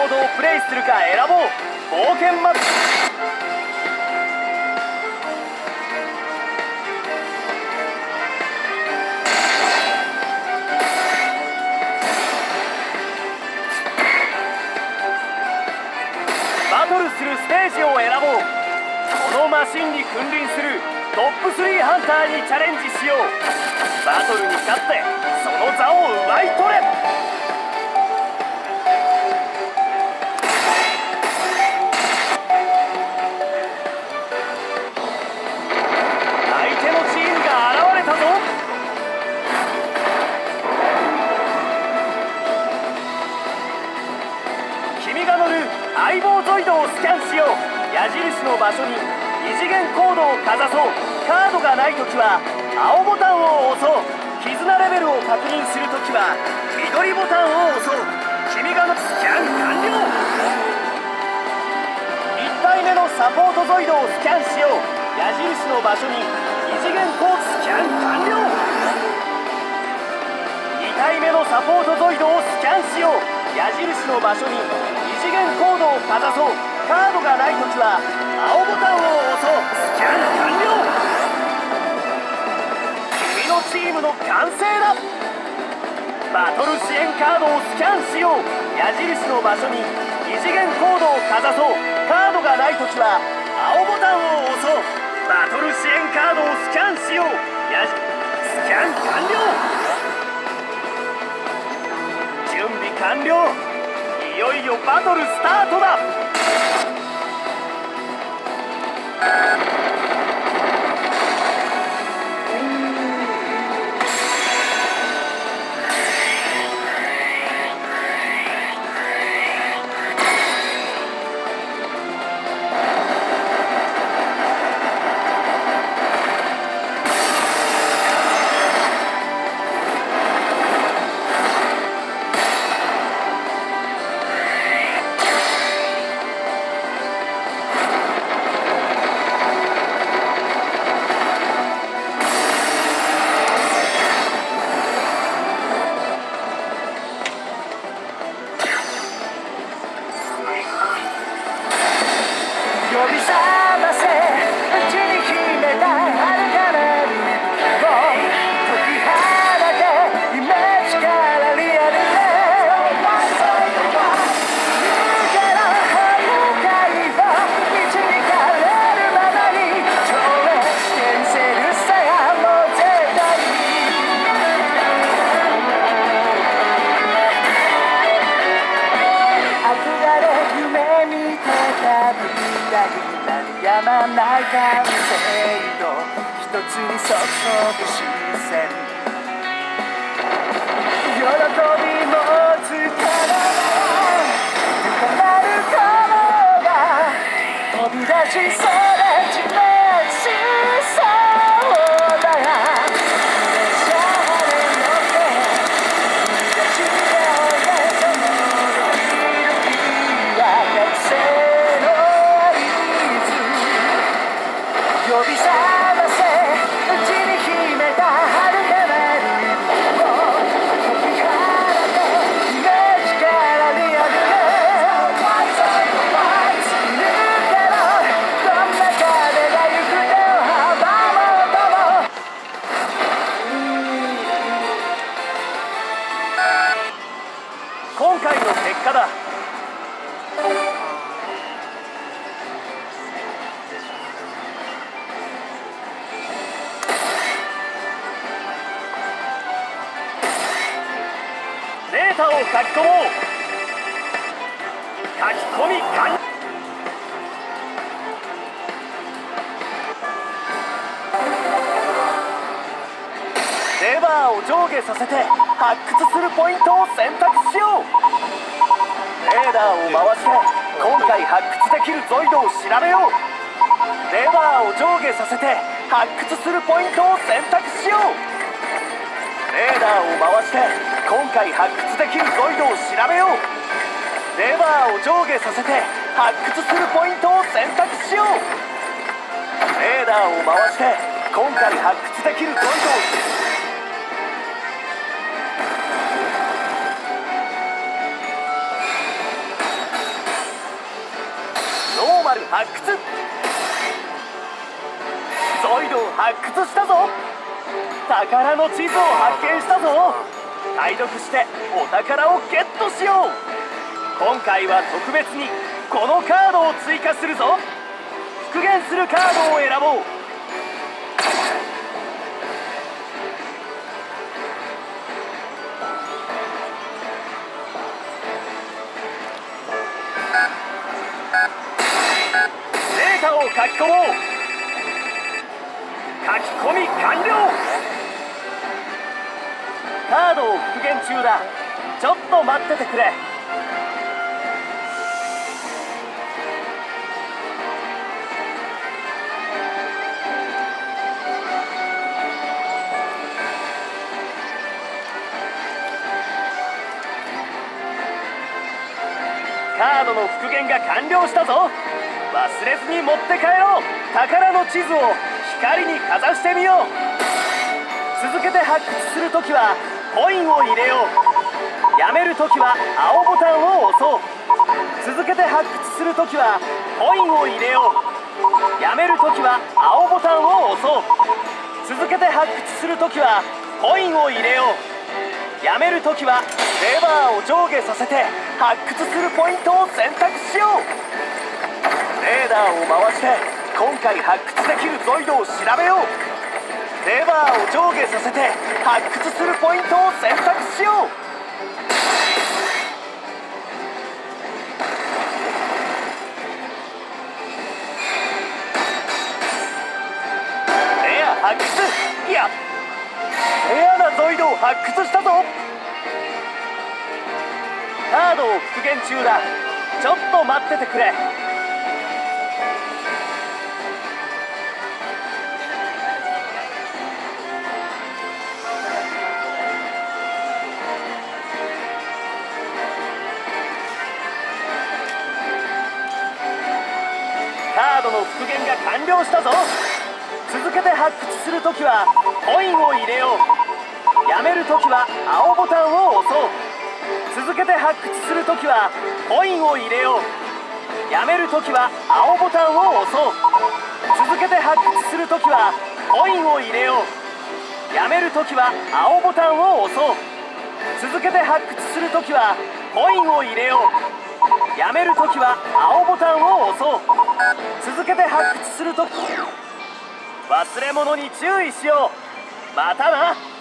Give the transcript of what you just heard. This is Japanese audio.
ードをプレイするか選ぼう。冒険マップ。バトルするステージを選ぼう。このマシンに君臨するトップ3ハンターにチャレンジしよう。バトルに勝ってその座を奪い取れ。相手のチームが現れたぞ。君が乗る相棒ゾイドをスキャンしよう。矢印の場所に二次元コードをかざそう。カードがないときは青ボタンを押そう。絆レベルを確認するときは緑ボタンを押そう。君がのスキャン完了。1体目のサポートゾイドをスキャンしよう。矢印の場所に二次元コードスキャン完了。2体目のサポートゾイドをスキャンしよう。矢印の場所に二次元コードをかざそう。カードがないときは青ボタンを押そう。スキャン完了。君のチームの完成だ。バトル支援カードをスキャンしよう。矢印の場所に二次元コードをかざそう。カードがないときは青ボタンを押そう。バトル支援カードをスキャンしよう。スキャン完了。準備完了。いよいよバトルスタートだ。やまない完成度一つに注ぐ視線。喜びもつから深まる炎が飛び出しそうな地面しそうだが呼び覚ませ内に秘めた遥かなる夢を解き放てイメージからリアルへ抜けろどんな壁が行く手を阻もうとも。今回の結果だ。データを書き込もう。書き込み完了。レバーを上下させて発掘するポイントを選択しよう。レーダーを回して今回発掘できるゾイドを調べよう。レバーを上下させて発掘するポイントを選択しよう。レーダーを回して今回発掘できるゾイドを調べよう。レバーを上下させて発掘するポイントを選択しよう。レーダーを回して今回発掘できるゾイドを発掘。ゾイドを発掘したぞ。宝の地図を発見したぞ。解読してお宝をゲットしよう。今回は特別にこのカードを追加するぞ。復元するカードを選ぼう。データを書き込もう。書き込み完了。カードを復元中だ。ちょっと待っててくれ。カードの復元が完了したぞ。忘れずに持って帰ろう。宝の地図を光にかざしてみよう。続けて発掘するときはコインを入れよう。やめるときは青ボタンを押そう。続けて発掘するときはコインを入れよう。やめるときは青ボタンを押そう。続けて発掘するときはコインを入れよう。やめるときはレバーを上下させて発掘するポイントを選択しよう。レーダーを回して今回発掘できるゾイドを調べよう。レバーを上下させて発掘するポイントを選択しよう。レア発掘。いや、レアなゾイドを発掘したぞ。カードを復元中だ。ちょっと待っててくれ。カードの復元が完了したぞ。続けて発掘するときはコインを入れよう。やめるときは青ボタンを押そう。続けて発掘するときはコインを入れよう。やめるときは青ボタンを押そう。続けて発掘するときはコインを入れよう。やめるときは青ボタンを押そう。続けて発掘するときはコインを入れよう。やめるときは青ボタンを押そう。続けて発掘するとき、忘れ物に注意しよう。またな。